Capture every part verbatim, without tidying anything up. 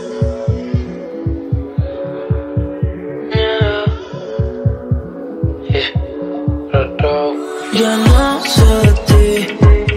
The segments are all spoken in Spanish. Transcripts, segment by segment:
Ya no sé de ti,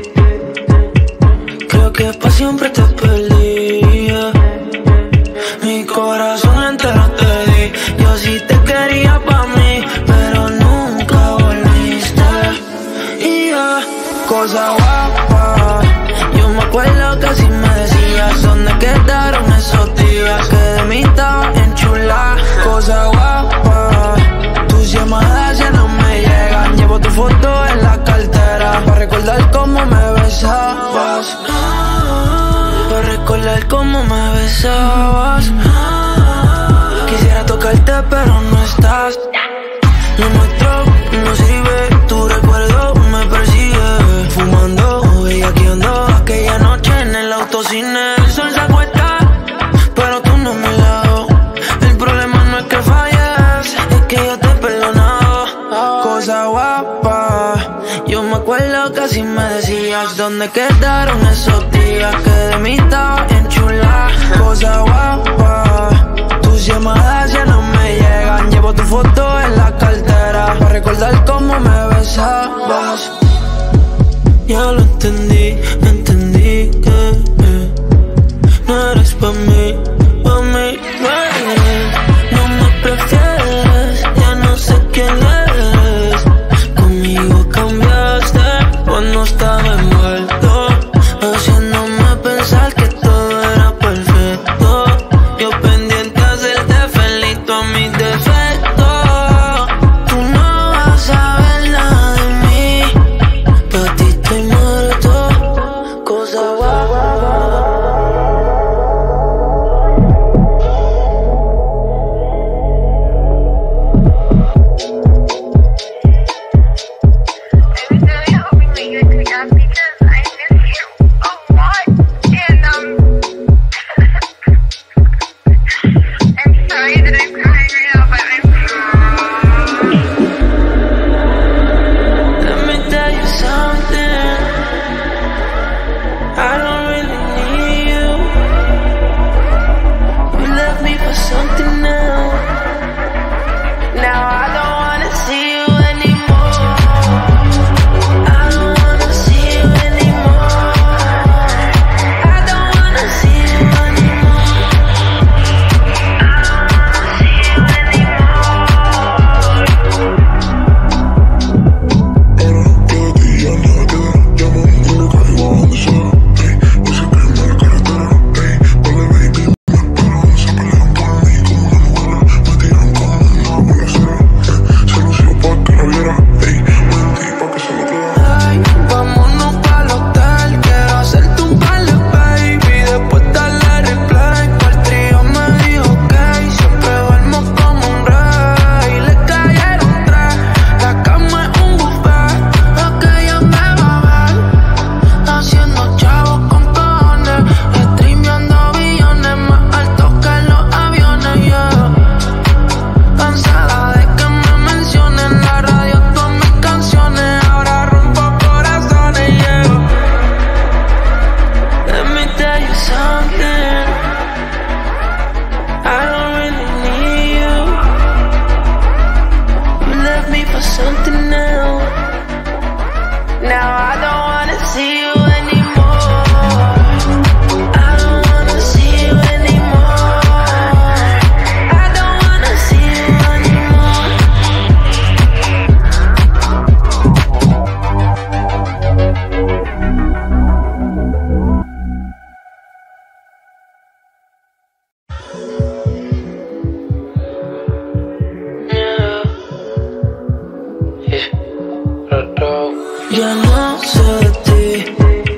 creo que pa' siempre te perdí. Mi corazón entero te di, yo sí te quería pa' mí, pero nunca volviste. Y ya, cosa guapa, yo me acuerdo que si me decías dónde quedaron esos días que de mí estaba enchulada. Cosa guapa, tus llamadas ya no me llegan, llevo tu foto en la cartera para recordar cómo me besabas, para recordar cómo me besabas. Quisiera tocarte pero no estás. Lo nuestro no sirve, tu recuerdo me persigue. Fumando, bellaqueando aquella noche en el autocine. El sol se acuesta, pero tú no a mi lado. El problema no es que falles, es que yo te he perdonado. Cosa guapa, yo me acuerdo que si me decías dónde quedaron esos días que de mí estaba enchulada. Cosa guapa, tus llamadas ya no me llegan, llevo tu foto en la cartera para recordar cómo me besabas. Ya lo entendí, entendí que eh, no eres pa' mí, pa' mí, baby. No me prefieres, ya no sé quién eres. Conmigo cambiaste cuando estaba envuelto, haciéndome pensar que todo era perfecto. Yo pendiente a hacerte feliz a mis defectos. Tú no vas a ver nada de mí, pa' ti estoy muerto. Cosa guapa. Ya no sé de ti,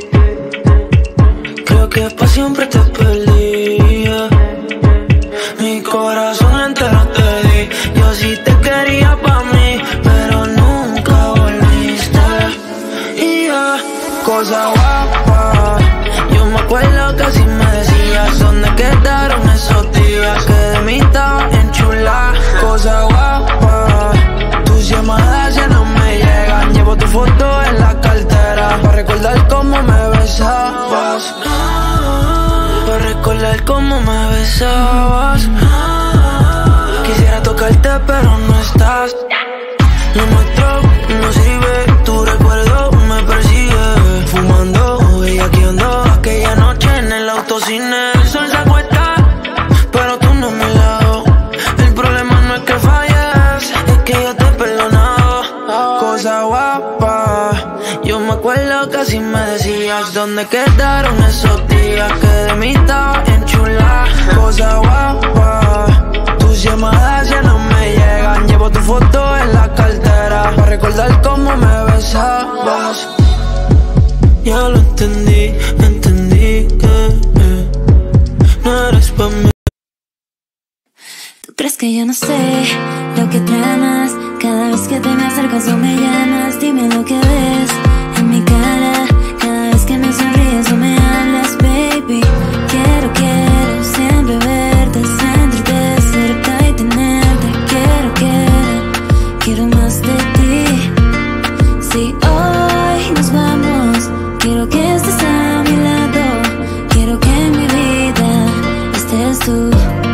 creo que pa' siempre te perdí. Mi corazón entero te di, yo sí te quería pa' mí, pero nunca volviste. Y ya, cosa guapa, yo me acuerdo que si me decías dónde quedaron esos días que de mí estaba enchulada. Cosa guapa, tus llamadas ya no me llegan, llevo tu foto en la cartera para recordar cómo me besabas, para recordar cómo me besabas. Quisiera tocarte pero no estás. Lo nuestro no sirve, tu recuerdo me persigue. Fumando, bellaqueando, aquella noche en el autocine. El sol se acuesta, pero tú no me lado. El problema no es que falles, es que yo te he perdonado. Cosa guapa, yo me acuerdo que así me decías. ¿Dónde quedaron esos días que de mí estaba bien chula? Cosa guapa, tus llamadas ya no me llegan. Llevo tu foto en la cartera para recordar cómo me besabas. Ya lo entendí, entendí que eh, no eres pa' mí. ¿Tú crees que yo no sé lo que tramas? Cada vez que te me acercas o me llamas, dime lo que ves en mi cara. Cada vez que me sonríes o me hablas, baby. Quiero, quiero siempre verte, sentirte cerca y tenerte. Quiero, quiero, quiero más de ti. Si hoy nos vamos, quiero que estés a mi lado. Quiero que en mi vida estés tú.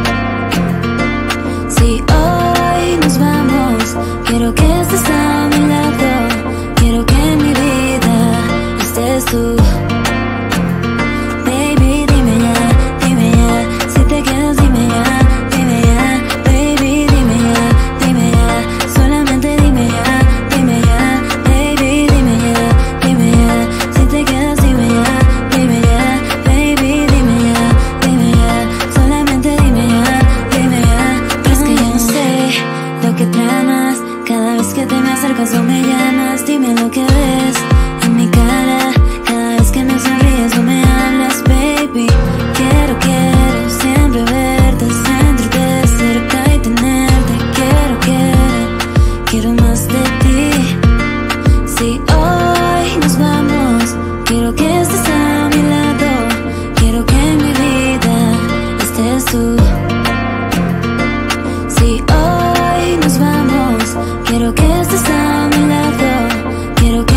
Si hoy nos vamos, quiero que estés a mi lado. Quiero que en mi vida estés tú. Baby, dime ya, dime ya. Si te quedas, dime ya, dime ya. Baby, dime ya, dime ya. Solamente dime ya, dime ya. Baby, dime ya, dime ya. Si te quedas, dime ya, dime ya. Baby, dime ya, dime ya. Solamente dime ya, dime ya. Pero es que yo no sé lo que tramas. Cada vez que te me acercas o me llamas, dime lo que ves en mi cara. Cada vez que me sonríes o me hablas, baby. Quiero, quiero siempre verte, sentirte cerca y tenerte. Quiero, quiero, quiero más de ti. Si hoy nos vamos, quiero que estés a mi lado. Quiero que en mi vida estés tú. Si hoy nos vamos, quiero que estés a mi lado. Quiero que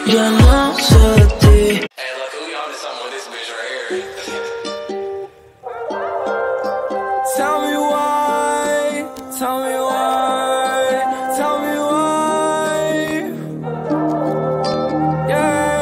ya no sé de ti. Hey, look, we on to something with this bitch right here. Tell me why, tell me why, tell me why, yeah.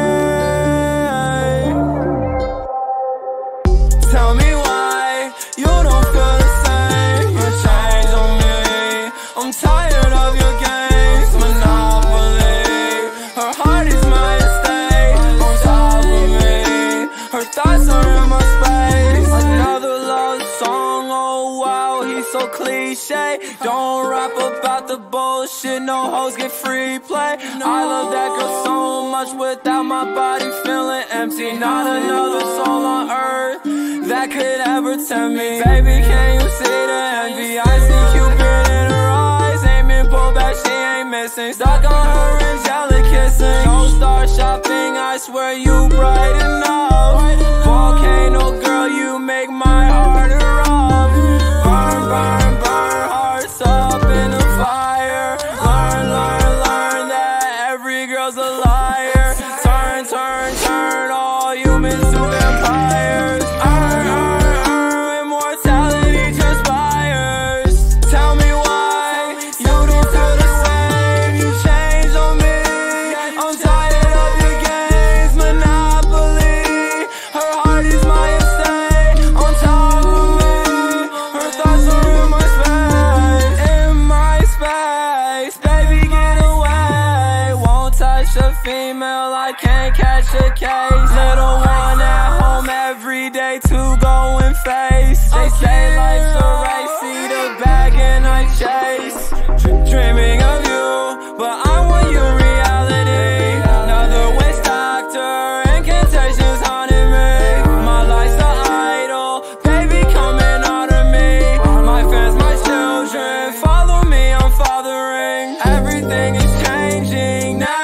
Tell me why you don't feel the same, you change on me. I'm tired of your games, monopoly. Her heart is my estate, on top of me. Her thoughts are in my space. Another love song, oh wow, he's so cliche. Don't rap about the bullshit, no hoes get free play. I love that girl so much, without my body feeling empty. Not another soul on earth that could ever tempt me. Baby, can you see the envy? I see Cupid in her eyes, aiming, pull back, she ain't missing. Stuck on her angelic kissing. No star shopping, I swear you bright enough. Volcano girl, you make my heart erupt. Burn, burn, burn, hearts up in the fire. Learn, learn, learn that every girl's a liar. Turn, turn, turn all humans to vampires. Earn, earn, earn, immortality transpires. Tell me why you don't feel the same, you change on me. I'm tired of your games, monopoly. Her heart is my estate, on top of me. Her thoughts are in my space, in my space. Baby, get away. Won't touch a female, I can't catch a case. Little one at home every day to go and face. They say life's a race, see the bag and I chase. Dr- Dreaming of you, but I want your reality. Another waste doctor, incantations haunting me. My life's the idol, baby coming out of me. My fans, my children, follow me, I'm fathering. Everything is changing now.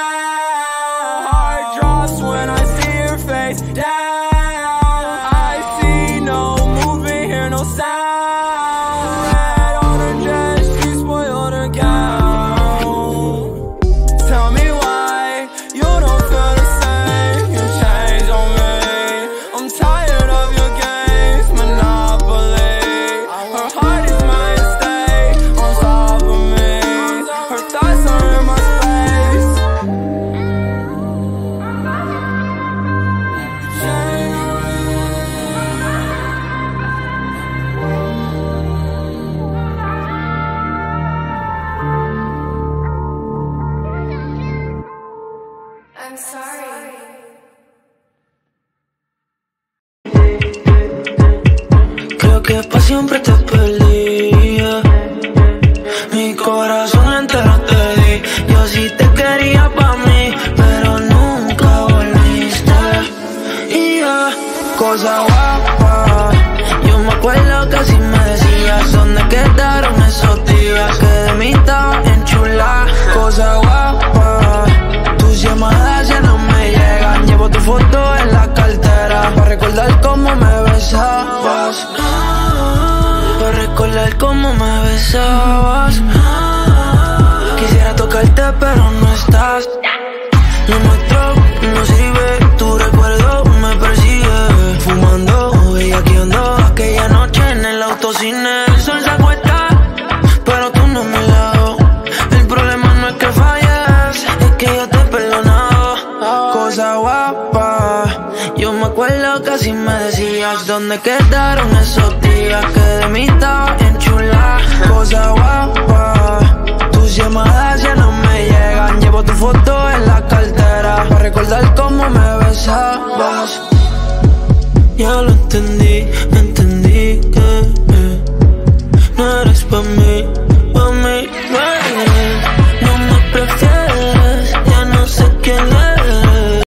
Heart drops when I see your face down. I see no movement, hear no sound. Red on her dress, she spoiled her gown. Tell me why you don't feel the same, you change on me. I'm tired of your games, monopoly. Her heart is my estate, on top of me. Her thoughts are in my space. Change on me. I'm sorry. Creo que pa' siempre te perdí. Mi corazón entero te di. Yo sí te quería pa' mí, pero nunca volviste. Y ya, cosa guapa. Yo me acuerdo que así me decías dónde quedaron esos días que de mí estaba enchulada. Cosa guapa. Tus llamadas ya no me llegan. Llevo tu foto en la cartera para recordar cómo me besabas. Para recordar cómo me besabas. Quisiera tocarte pero no estás. Lo nuestro no sirve. Tu recuerdo me persigue. Fumando, bellaqueando aquella noche en el autocine. El sol se acuesta, pero tú no me lado. El problema no es que falles, es que yo te he perdonado. Cosa guapa. Yo me acuerdo que así me decías dónde quedaron esos días que de mí estaba enchulada. Cosa guapa. Tus llamadas ya no me llegan. Llevo tu foto en la cartera para recordar cómo me besabas. Ya lo entendí, entendí que eh, no eres pa' mí.